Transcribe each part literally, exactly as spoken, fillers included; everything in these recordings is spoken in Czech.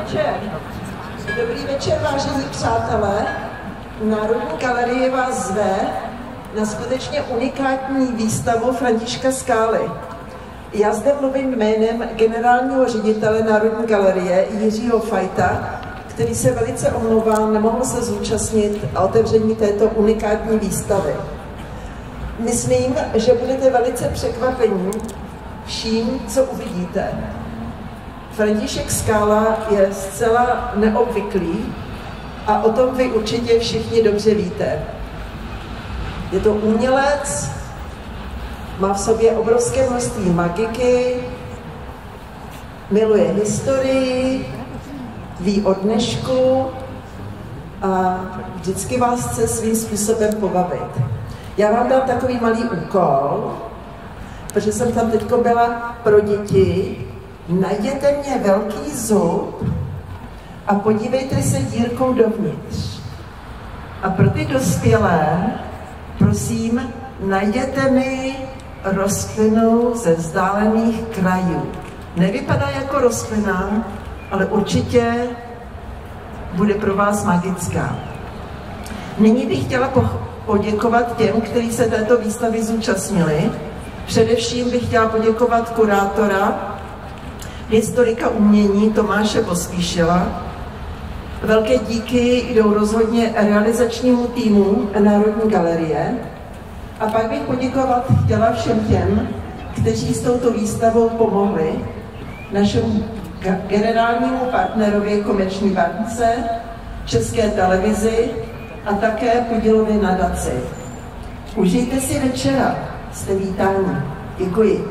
večer. Dobrý večer, vážení přátelé. Národní galerie vás zve na skutečně unikátní výstavu Františka Skály. Já zde mluvím jménem generálního ředitele Národní galerie Jiřího Fajta, který se velice omlouvá, nemohl se zúčastnit otevření této unikátní výstavy. Myslím, že budete velice překvapení vším, co uvidíte. František Skála je zcela neobvyklý a o tom vy určitě všichni dobře víte. Je to umělec, má v sobě obrovské množství magiky, miluje historii, ví o dnešku a vždycky vás chce svým způsobem pobavit. Já vám dám takový malý úkol, protože jsem tam teďko byla pro děti. Najděte mě velký zub a podívejte se dírkou dovnitř. A pro ty dospělé, prosím, najděte mi rostlinu ze vzdálených krajů. Nevypadá jako rostlina, ale určitě bude pro vás magická. Nyní bych chtěla poděkovat těm, kteří se této výstavy zúčastnili. Především bych chtěla poděkovat kurátora, historika umění Tomáše Pospíšila. Velké díky jdou rozhodně realizačnímu týmu Národní galerie. A pak bych poděkovat chtěla všem těm, kteří s touto výstavou pomohli, našemu generálnímu partnerovi Komerční bance, České televizi a také podílově nadaci. Užijte si večera, jste vítáni. Děkuji.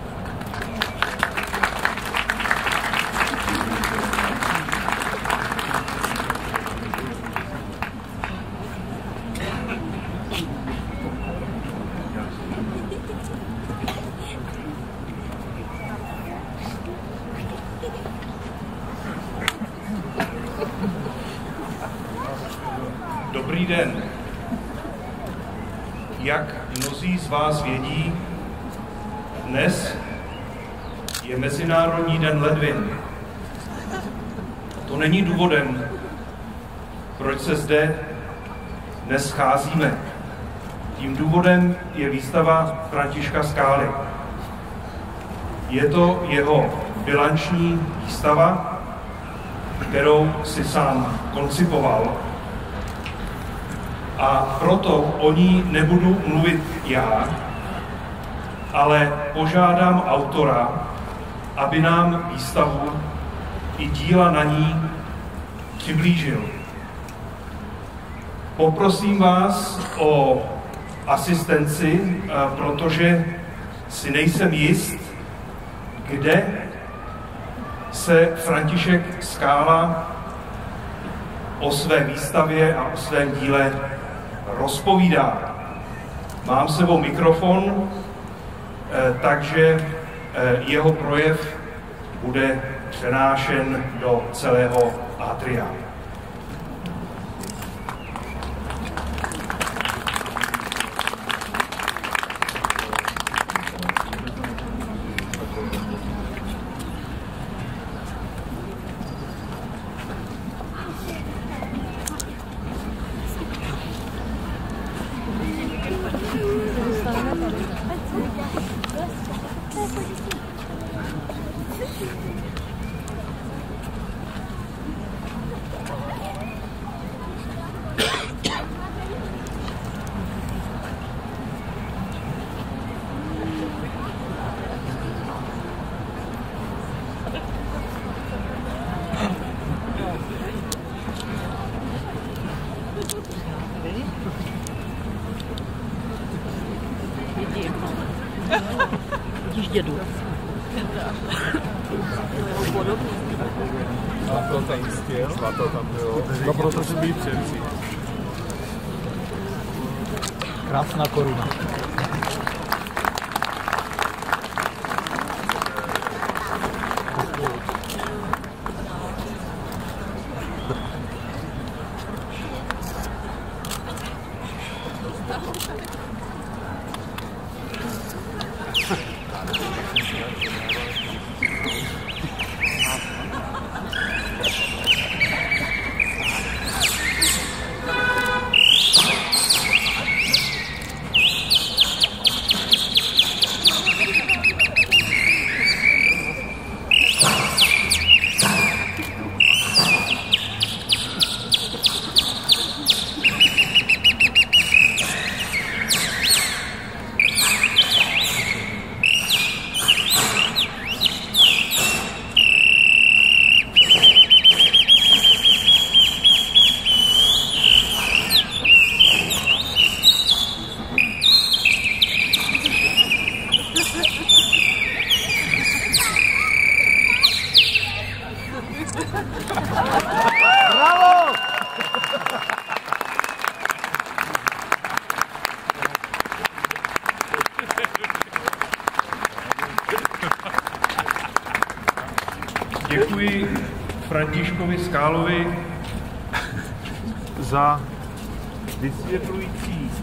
Dobrý den. Jak mnozí z vás vědí, dnes je Mezinárodní den ledvin. To není důvodem, proč se zde dnes scházíme. Tím důvodem je výstava Františka Skály. Je to jeho bilanční výstava, kterou si sám koncipoval. A proto o ní nebudu mluvit já, ale požádám autora, aby nám výstavu i díla na ní přiblížil. Poprosím vás o asistenci, protože si nejsem jist, kde se František Skála o své výstavě a o svém díle rozpovídá. Mám s sebou mikrofon, takže jeho projev bude přenášen do celého atria. Vidíš dědu. Zlato tam stěl, zlato tam bylo. No protože by převzít. Krásná koruna. děkuji Františkovi Skálovi za vysvětlující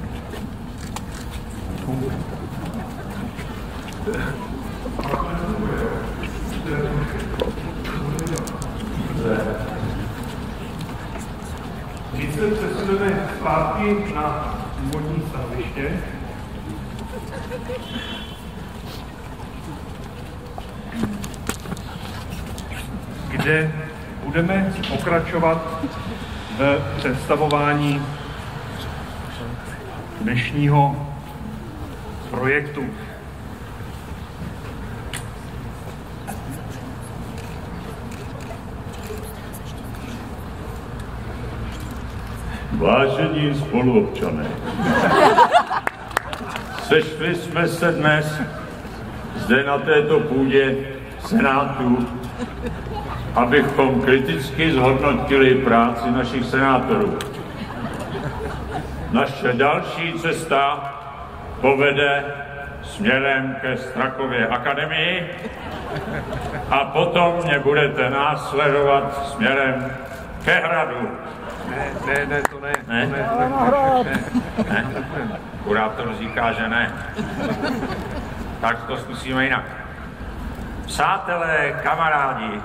Když se přesuneme zpátky na původní stanoviště, kde budeme pokračovat v představování dnešního projektu. Vážení spoluobčané, sešli jsme se dnes zde na této půdě Senátu, abychom kriticky zhodnotili práci našich senátorů. Naše další cesta povede směrem ke Strakově akademii a potom mě budete následovat směrem ke hradu. Ne, ne, ne, to ne. Ne? To ne, to ne, ne? ne? Kurátor říká, že ne. Tak to zkusíme jinak. Přátelé, kamarádi,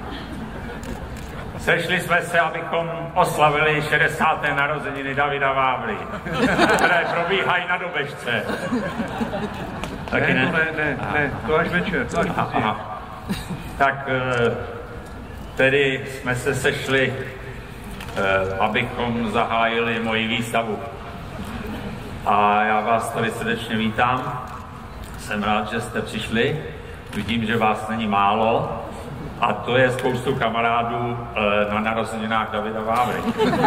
sešli jsme se, abychom oslavili šedesáté narozeniny Davida Vávry, které probíhají na Dobežce. Taky ne, ne, ne, ne, ne, to až večer, to až aha, aha. Tak tedy jsme se sešli, abychom zahájili moji výstavu. A já vás tady srdečně vítám. Jsem rád, že jste přišli. Vidím, že vás není málo. A to je spoustu kamarádů na narozeninách Davida Vávry.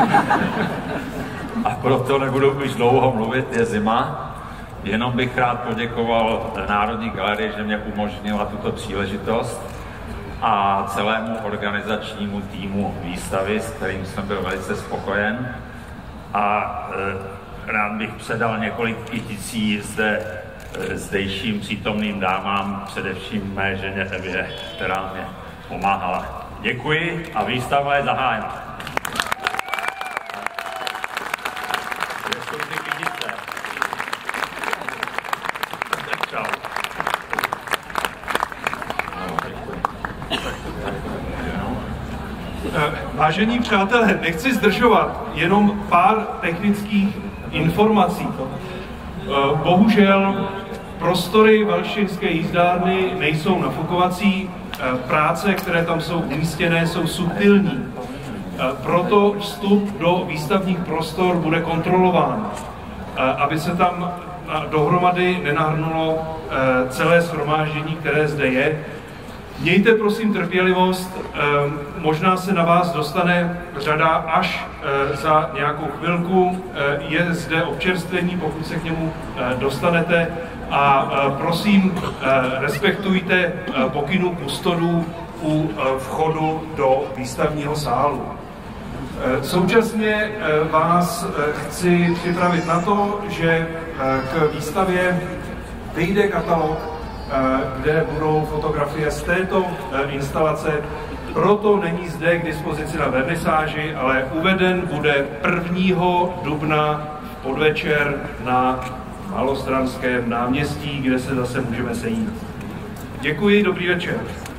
A proto nebudu už dlouho mluvit, je zima. Jenom bych rád poděkoval Národní galerii, že mě umožnila tuto příležitost a celému organizačnímu týmu výstavy, s kterým jsem byl velice spokojen. A e, rád bych předal několik kyticí zde e, zdejším přítomným dámám, především mé ženě Evě, která mě pomáhala. Děkuji a výstava je zahájena. Děkuji ty kytice. Čau. Vážení přátelé, nechci zdržovat, jenom pár technických informací. Bohužel prostory Valštejnské jízdárny nejsou nafukovací, práce, které tam jsou umístěné, jsou subtilní. Proto vstup do výstavních prostor bude kontrolován, aby se tam dohromady nenahrnulo celé shromáždění, které zde je. Mějte prosím trpělivost, možná se na vás dostane řada až za nějakou chvilku. Je zde občerstvení, pokud se k němu dostanete, a prosím respektujte pokynu kustodů u vchodu do výstavního sálu. Současně vás chci připravit na to, že k výstavě vyjde katalog, kde budou fotografie z této instalace. Proto není zde k dispozici na vernisáži, ale uveden bude prvního dubna v podvečer na Malostranském náměstí, kde se zase můžeme sejít. Děkuji, dobrý večer.